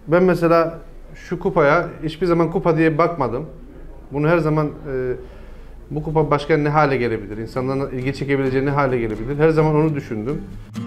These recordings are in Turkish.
Ben mesela şu kupaya hiçbir zaman kupa diye bakmadım. Bunu her zaman bu kupa başka ne hale gelebilir? İnsanların ilgi çekebileceği ne hale gelebilir? Her zaman onu düşündüm.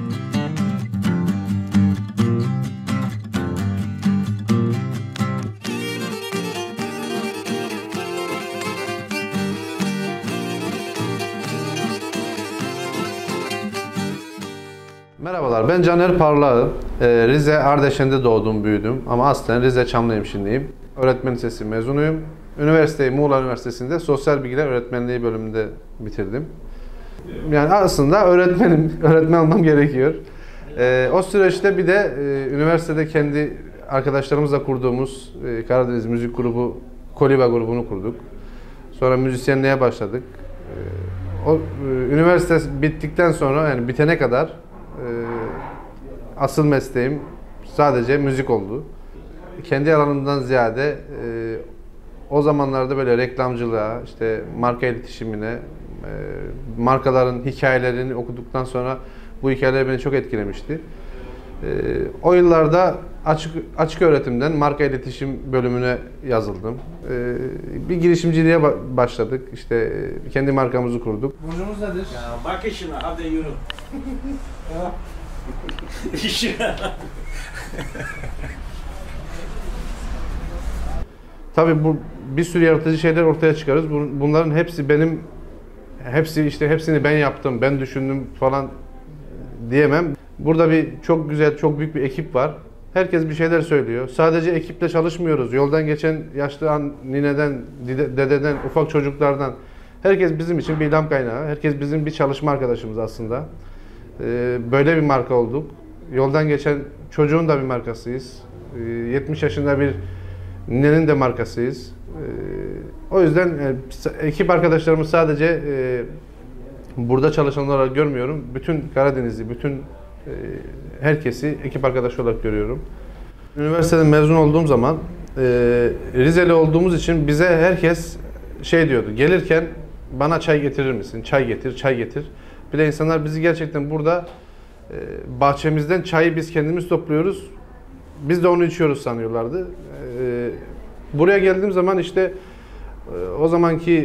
Merhabalar, ben Caner Parlağı. Rize Ardeşen'de doğdum, büyüdüm ama aslen Rize Çamlıhemşinliyim. Öğretmen lisesi mezunuyum. Üniversiteyi Muğla Üniversitesi'nde Sosyal Bilgiler Öğretmenliği bölümünde bitirdim. Yani aslında öğretmenim, öğretmen olmam gerekiyor. O süreçte bir de üniversitede kendi arkadaşlarımızla kurduğumuz Karadeniz Müzik Grubu, Koliba grubunu kurduk. Sonra müzisyenliğe başladık. Üniversite bittikten sonra, yani bitene kadar asıl mesleğim sadece müzik oldu. Kendi alanımdan ziyade o zamanlarda böyle reklamcılığa, işte marka iletişimine, markaların hikayelerini okuduktan sonra bu hikayeler beni çok etkilemişti. O yıllarda açık öğretimden marka iletişim bölümüne yazıldım. Bir girişimciliğe başladık. İşte kendi markamızı kurduk. Burcunuz nedir? Ya bak işine, hadi yürü. İşine. Tabii bu bir sürü yaratıcı şeyler ortaya çıkarız. Bunların hepsini ben yaptım, ben düşündüm falan diyemem. Burada çok güzel, çok büyük bir ekip var. Herkes bir şeyler söylüyor. Sadece ekiple çalışmıyoruz. Yoldan geçen yaşlı nineden, dededen, ufak çocuklardan. Herkes bizim için bir ilham kaynağı. Herkes bizim bir çalışma arkadaşımız aslında. Böyle bir marka olduk. Yoldan geçen çocuğun da bir markasıyız. 70 yaşında bir ninenin de markasıyız. O yüzden ekip arkadaşlarımı sadece burada çalışanlar olarak görmüyorum. Bütün Karadeniz'i, bütün herkesi ekip arkadaşı olarak görüyorum. Üniversiteden mezun olduğum zaman Rizeli olduğumuz için bize herkes şey diyordu. Gelirken bana çay getirir misin? Çay getir, çay getir. Bir de insanlar bizi gerçekten burada bahçemizden çayı biz kendimiz topluyoruz. Biz de onu içiyoruz sanıyorlardı. Buraya geldiğim zaman işte o zamanki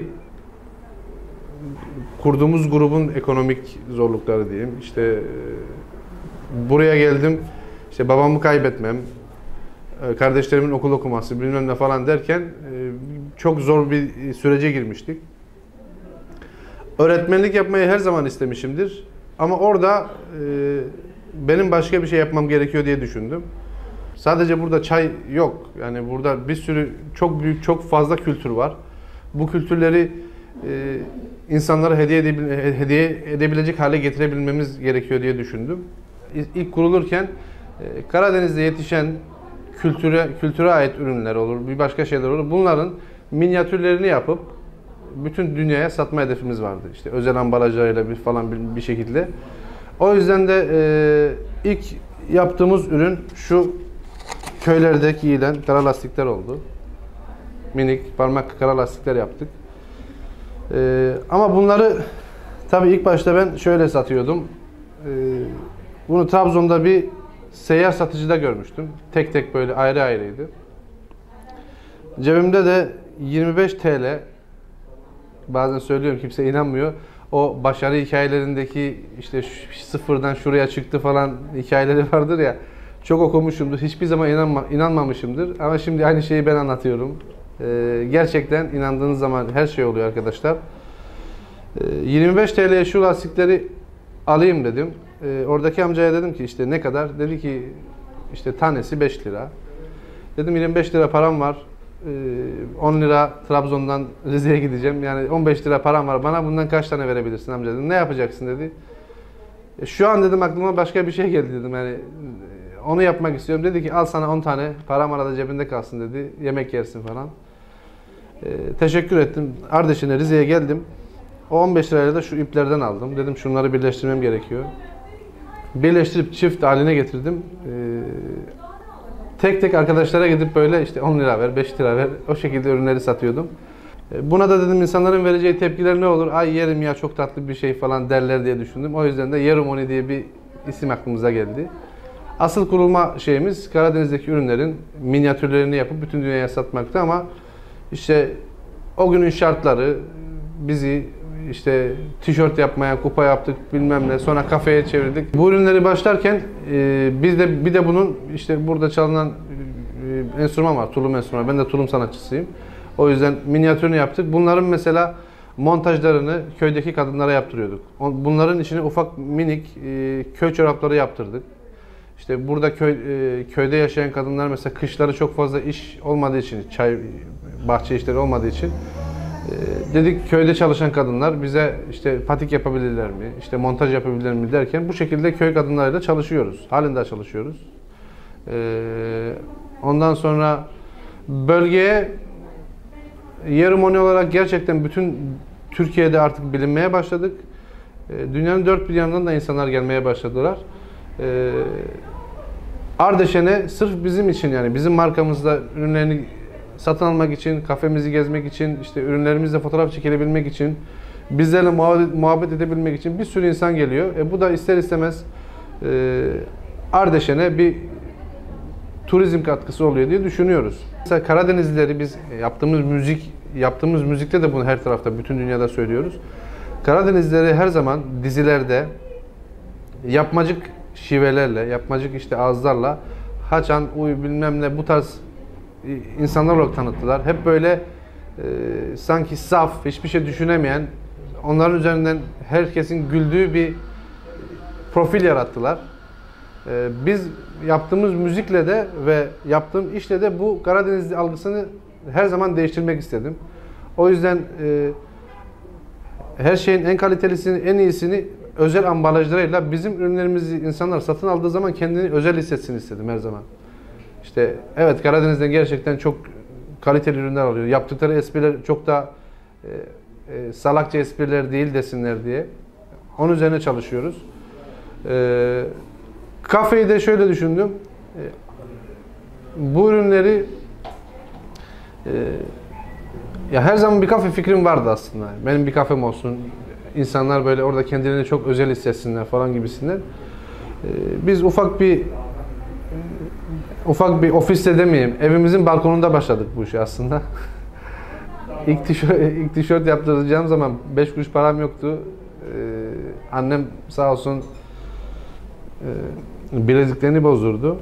kurduğumuz grubun ekonomik zorlukları diyeyim. İşte buraya geldim, işte babamı kaybetmem, kardeşlerimin okul okuması, bilmem ne falan derken çok zor bir sürece girmiştik. Öğretmenlik yapmayı her zaman istemişimdir. Ama orada benim başka bir şey yapmam gerekiyor diye düşündüm. Sadece burada çay yok. Yani burada bir sürü, çok büyük, çok fazla kültür var. Bu kültürleri insanlara hediye edebilecek hale getirebilmemiz gerekiyor diye düşündüm. İlk kurulurken Karadeniz'de yetişen kültüre ait ürünler olur, bir başka şeyler olur. Bunların minyatürlerini yapıp bütün dünyaya satma hedefimiz vardı. İşte özel ambalajlarıyla bir şekilde. O yüzden de ilk yaptığımız ürün şu köylerde giyilen kara lastikler oldu. Minik parmak kara lastikler yaptık. Ama bunları tabii ilk başta ben şöyle satıyordum. Bunu Trabzon'da bir seyyar satıcıda görmüştüm. Tek tek böyle ayrı ayrıydı. Cebimde de 25 TL, bazen söylüyorum kimse inanmıyor. O başarı hikayelerindeki işte sıfırdan şuraya çıktı falan hikayeleri vardır ya. Çok okumuşumdur. Hiçbir zaman inanmamışımdır. Ama şimdi aynı şeyi ben anlatıyorum. Gerçekten inandığınız zaman her şey oluyor arkadaşlar. 25 TL'ye şu lastikleri alayım dedim. Oradaki amcaya dedim ki işte ne kadar? Dedi ki işte tanesi 5 lira. Dedim 25 lira param var. 10 lira Trabzon'dan Rize'ye gideceğim. Yani 15 lira param var. Bana bundan kaç tane verebilirsin amca dedim. Ne yapacaksın dedi. Şu an dedim aklıma başka bir şey geldi dedim. Yani onu yapmak istiyorum. Dedi ki al sana 10 tane. Param arada cebinde kalsın dedi. Yemek yersin falan. Teşekkür ettim. Ardeşen'e Rize'ye geldim. O 15 lirayla da şu iplerden aldım. Dedim şunları birleştirmem gerekiyor. Birleştirip çift haline getirdim. Tek tek arkadaşlara gidip böyle işte 10 lira ver, 5 lira ver. O şekilde ürünleri satıyordum. Buna da dedim insanların vereceği tepkiler ne olur? Ay yerim ya çok tatlı bir şey falan derler diye düşündüm. O yüzden de Yerumoni diye bir isim aklımıza geldi. Asıl kurulma şeyimiz Karadeniz'deki ürünlerin minyatürlerini yapıp bütün dünyaya satmaktı ama işte o günün şartları bizi işte tişört yapmaya, kupa yaptık bilmem ne, sonra kafeye çevirdik. Bu ürünleri başlarken bir de bunun işte burada çalınan enstrüman var, tulum enstrümanı. Ben de tulum sanatçısıyım. O yüzden minyatürünü yaptık. Bunların mesela montajlarını köydeki kadınlara yaptırıyorduk. Bunların içine ufak minik köy çorapları yaptırdık. İşte burada köyde yaşayan kadınlar mesela kışları çok fazla iş olmadığı için, çay, bahçe işleri olmadığı için dedik köyde çalışan kadınlar bize işte patik yapabilirler mi, işte montaj yapabilirler mi derken bu şekilde köy kadınlarıyla çalışıyoruz. Halen daha çalışıyoruz. Ondan sonra bölgeye Yerumoni olarak gerçekten bütün Türkiye'de artık bilinmeye başladık. Dünyanın dört bir yanından da insanlar gelmeye başladılar. Ardeşen'e sırf bizim için yani bizim markamızda ürünlerini satın almak için, kafemizi gezmek için, işte ürünlerimizle fotoğraf çekilebilmek için, bizlerle muhabbet edebilmek için bir sürü insan geliyor. Bu da ister istemez Ardeşen'e bir turizm katkısı oluyor diye düşünüyoruz. Mesela Karadenizlileri biz yaptığımız müzikte de bunu her tarafta, bütün dünyada söylüyoruz. Karadenizlileri her zaman dizilerde yapmacık şivelerle, yapmacık işte ağızlarla haçan, uy bilmem ne bu tarz insanlar olarak tanıttılar. Hep böyle sanki saf, hiçbir şey düşünemeyen, onların üzerinden herkesin güldüğü bir profil yarattılar. Biz yaptığımız müzikle de ve yaptığım işle de bu Karadenizli algısını her zaman değiştirmek istedim. O yüzden her şeyin en kalitelisini, en iyisini özel ambalajlarıyla bizim ürünlerimizi insanlar satın aldığı zaman kendini özel hissetsin istedim her zaman. İşte evet Karadeniz'den gerçekten çok kaliteli ürünler alıyor. Yaptıkları espriler çok da salakça espriler değil desinler diye. Onun üzerine çalışıyoruz. Kafeyi de şöyle düşündüm. Bu ürünleri ya her zaman bir kafe fikrim vardı aslında. Benim bir kafem olsun. İnsanlar böyle orada kendilerini çok özel hissetsinler falan gibisinden. Biz ufak bir ofiste demeyeyim. Evimizin balkonunda başladık bu işi aslında. İlk tişört yaptıracağım zaman 5 kuruş param yoktu. Annem sağ olsun bileziklerini bozdurdu.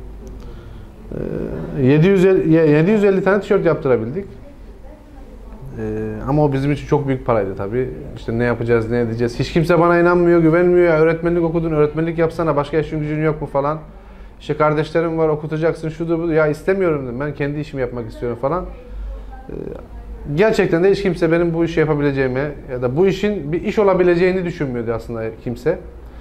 750 tane tişört yaptırabildik. Ama o bizim için çok büyük paraydı tabii. İşte ne yapacağız, ne edeceğiz. Hiç kimse bana inanmıyor, güvenmiyor. Ya öğretmenlik okudun, öğretmenlik yapsana, başka işin gücün yok mu falan. İşte kardeşlerim var, okutacaksın, şudur budur. Ya istemiyorum dedim, ben kendi işimi yapmak istiyorum falan. Gerçekten de hiç kimse benim bu işi yapabileceğimi ya da bu işin bir iş olabileceğini düşünmüyordu aslında kimse.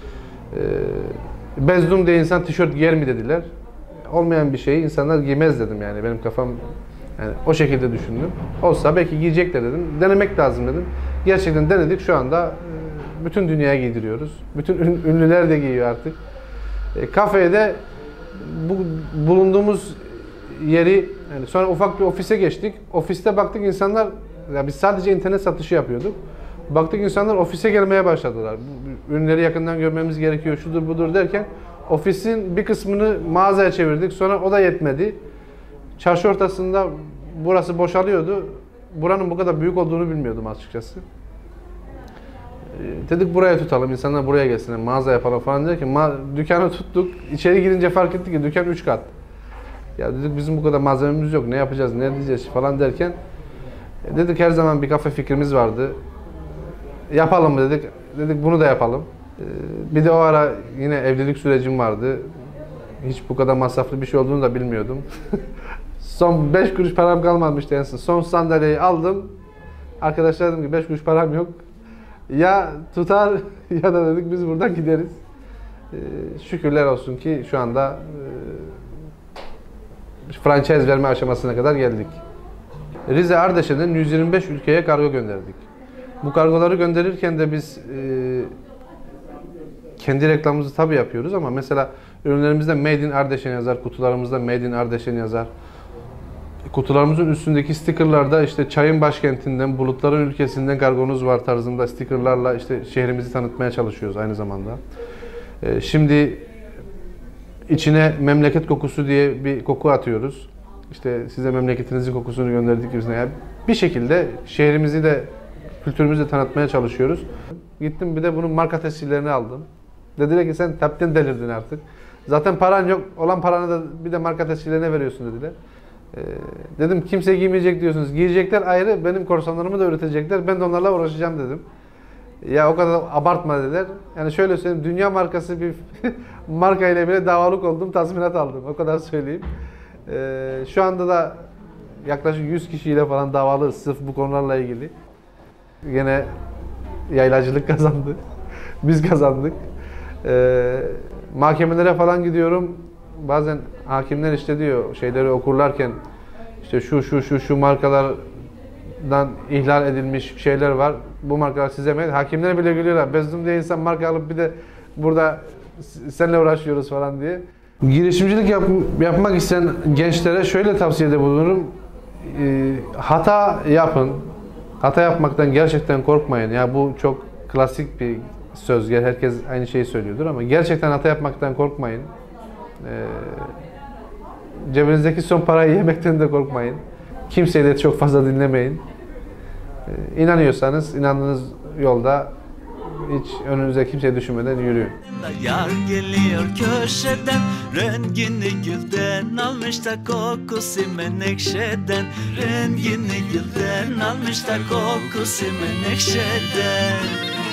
Bezdum diye insan tişört giyer mi dediler. Olmayan bir şeyi insanlar giymez dedim yani. Benim kafam yani o şekilde düşündüm. Olsa belki giyecekler dedim. Denemek lazım dedim. Gerçekten denedik. Şu anda bütün dünyaya giydiriyoruz. Bütün ünlüler de giyiyor artık. Kafeye de bulunduğumuz yeri yani sonra ufak bir ofise geçtik. Ofiste baktık insanlar ya biz sadece internet satışı yapıyorduk. Baktık insanlar ofise gelmeye başladılar. Ürünleri yakından görmemiz gerekiyor. Şudur budur derken ofisin bir kısmını mağazaya çevirdik. Sonra o da yetmedi. Çarşı ortasında burası boşalıyordu. Buranın bu kadar büyük olduğunu bilmiyordum açıkçası. Dedik buraya tutalım, insanlar buraya gelsin, mağaza yapalım falan derken dükkanı tuttuk. İçeri girince fark ettik ki dükkan 3 kat. Ya dedik bizim bu kadar malzememiz yok, ne yapacağız, ne edeceğiz falan derken dedik her zaman bir kafe fikrimiz vardı. Yapalım mı dedik. Dedik bunu da yapalım. Bir de o ara yine evlilik sürecim vardı. Hiç bu kadar masraflı bir şey olduğunu da bilmiyordum. Son 5 kuruş param kalmamıştı en son. Son sandalyeyi aldım. Arkadaşlar dedim ki 5 kuruş param yok. Ya tutar ya da dedik biz buradan gideriz. Şükürler olsun ki şu anda franchise verme aşamasına kadar geldik. Rize Ardeşen'den 125 ülkeye kargo gönderdik. Bu kargoları gönderirken de biz kendi reklamımızı tabii yapıyoruz ama mesela ürünlerimizde Made in Ardeşen yazar, kutularımızda Made in Ardeşen yazar. Kutularımızın üstündeki stickerlarda işte çayın başkentinden, bulutların ülkesinden kargonuz var tarzında stickerlarla işte şehrimizi tanıtmaya çalışıyoruz aynı zamanda. Şimdi içine memleket kokusu diye bir koku atıyoruz. İşte size memleketinizin kokusunu gönderdik gibisine. Yani bir şekilde şehrimizi de kültürümüzü de tanıtmaya çalışıyoruz. Gittim bir de bunun marka tescillerini aldım. Dediler ki sen tepten delirdin artık. Zaten paran yok. Olan paranı da bir de marka tescillerine veriyorsun dediler. Dedim kimse giymeyecek diyorsunuz. Giyecekler ayrı. Benim korsanlarımı da üretecekler. Ben de onlarla uğraşacağım dedim. Ya o kadar abartma dediler. Yani şöyle söyleyeyim. Dünya markası bir marka ile bile davalık oldum. Tazminat aldım. O kadar söyleyeyim. Şu anda da yaklaşık 100 kişiyle falan davalı sırf bu konularla ilgili. Yine yaylacılık kazandı. Biz kazandık. Mahkemelere falan gidiyorum. Bazen hakimler işte diyor şeyleri okurlarken işte şu markalardan ihlal edilmiş şeyler var. Bu markalar size mi? Hakimler bile gülüyorlar. Bezdim diye insan marka alıp bir de burada seninle uğraşıyoruz falan diye. Girişimcilik yapmak isteyen gençlere şöyle tavsiyede bulunurum. Hata yapın. Hata yapmaktan gerçekten korkmayın. Ya bu çok klasik bir söz. Herkes aynı şeyi söylüyordur ama gerçekten hata yapmaktan korkmayın. Cebinizdeki son parayı yemekten de korkmayın. Kimseyi de çok fazla dinlemeyin. İnanıyorsanız inandığınız yolda hiç önünüze kimseyi düşünmeden yürüyün. Yar geliyor köşeden, rengini gülden almış da kokusu menekşeden. Rengini gülden almış da kokusu menekşeden.